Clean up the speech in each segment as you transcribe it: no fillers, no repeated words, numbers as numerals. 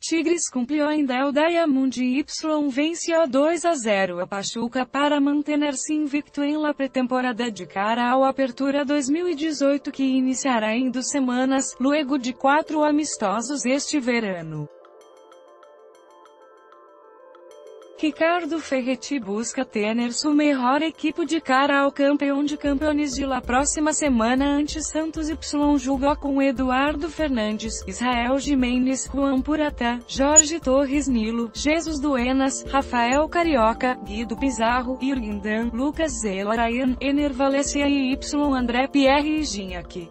Tigres cumpriu ainda o Diamond y venció 2-0 a Pachuca para manter-se invicto em la pré-temporada de cara ao Apertura 2018 que iniciará em 2 semanas, luego de 4 amistosos este verano. Ricardo Ferretti busca ter su mejor equipo de cara ao campeão de campeões de la próxima semana ante Santos. Jogou com Eduardo Fernandes, Israel Jimenez, Juan Purata, Jorge Torres, Nilo, Jesus Duenas, Rafael Carioca, Guido Pizarro, Jürgen Damm, Lucas Zelo, Ryan, Ener Valencia e André Pierre e Gignac.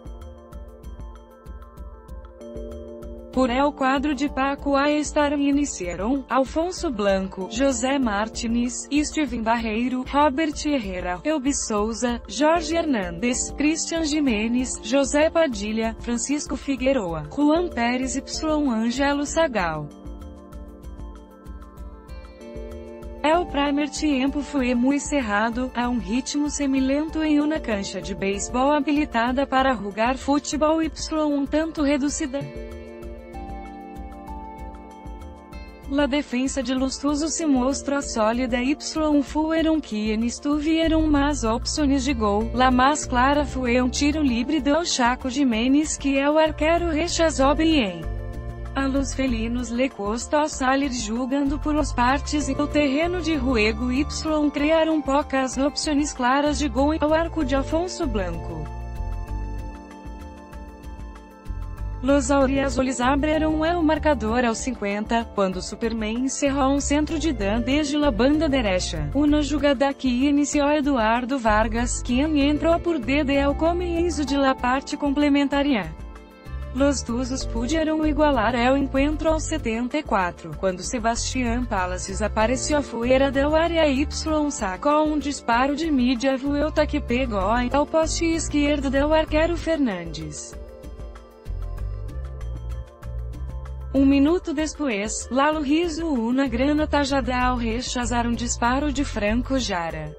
Por el quadro de Paco a estar iniciaram Alfonso Blanco, José Martínez, Steven Barreiro, Robert Herrera, Elbi Souza, Jorge Hernandes, Christian Jimenez, José Padilha, Francisco Figueroa, Juan Pérez y Ângelo Sagal. El primer tiempo foi muito cerrado, a ritmo semilento em uma cancha de beisebol habilitada para jogar futebol tanto reduzida. La defensa de Lustoso se mostrou sólida fueron quienes tuvieron más opções de gol, la más clara foi tiro livre do Chaco Jimenez que o arquero rechazou bien. A los felinos le costó salir jugando por os partes e o terreno de juego criaram poucas opções claras de gol ao arco de Alfonso Blanco. Los auriazules abriram el marcador aos 50, quando Superman encerrou centro de Dan desde la banda derecha. Uma jogada que iniciou Eduardo Vargas, quem entrou por desde el comienzo de la parte complementaria. Los Tuzos puderam igualar el encuentro aos 74, quando Sebastián Palacios apareceu fora del área sacou disparo de mídia vuelta que pegou ao poste esquerdo del arquero Fernandes. Um minuto depois, Lalo Rizzo uma grana tajada ao rechazar disparo de Franco Jara.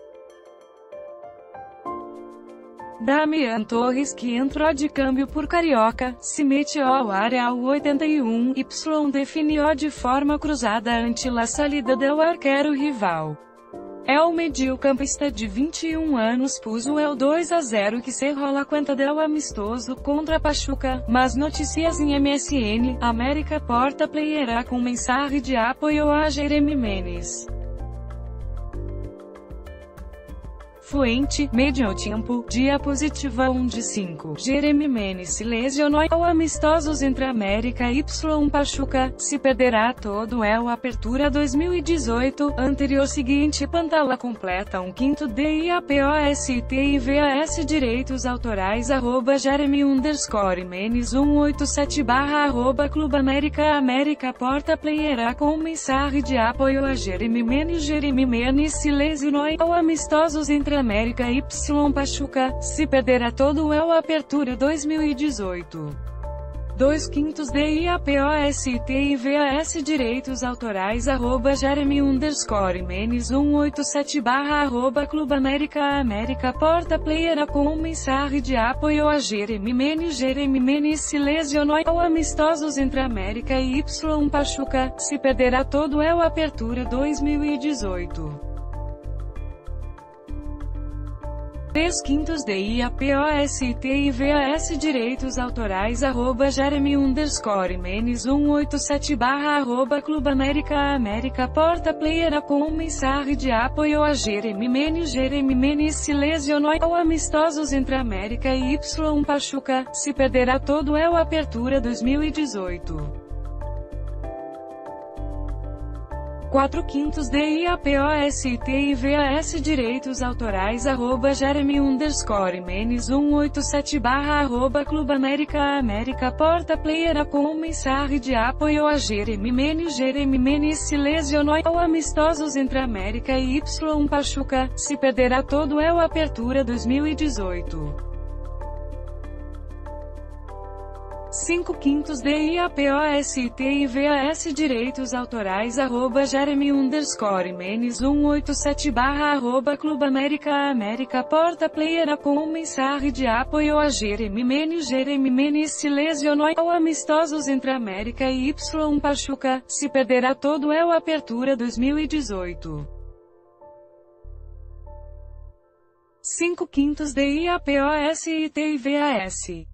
Damian Torres, que entrou de câmbio por Carioca, se meteu ao área ao 81, definiu de forma cruzada ante la salida del arquero rival. El mediocampista de 21 anos pôs o 2-0 que cerrou la conta del amistoso contra Pachuca, mas notícias em MSN, América Porta playerá com mensagem de apoio a Jeremy Menes. Fuente, medio tempo, diapositiva 1 de 5. Jeremy Menes se lesionou ao amistosos entre América y Pachuca, se perderá todo el Apertura 2018, anterior seguinte pantalla completa 1/5 DIAPOST e VAS direitos autorais @Jeremy_Menes 187 @Clube América Porta playerá com mensagem de apoio a Jeremy Menes se lesionou ao amistosos entre América y Pachuca, se perderá todo el Apertura 2018. 2/5 DIAPOST e VAS direitos autorais @Jeremy_Menes 187 @Clube América Porta playerá com mensagem de apoio a Jeremy Menes se lesionou ao amistosos entre América y Pachuca, se perderá todo el Apertura 2018. 3/5 DIAPOST e VAS direitos autorais @Jeremy_Menes 187 @Clube América Porta playerá com mensagem de apoio a Jeremy Menes se lesionou ao amistosos entre América y Pachuca, se perderá todo el Apertura 2018. 4/5 DIAPOST e VAS direitos autorais @Jeremy_Menes 187 @Clube América Porta playerá com mensagem de apoio a Jeremy Menes se lesionou ao amistosos entre América y Pachuca, se perderá todo el Apertura 2018. 5 quintos DIAPOSTIVAS Direitos Autorais @Jeremy_Menes 187 @Clube América Porta Player com mensagem de apoio a Jeremy Menes. Jeremy Menes se lesionou ao amistosos entre América e Y Pachuca, se perderá todo o Apertura 2018. 5 quintos DIAPOSTIVAS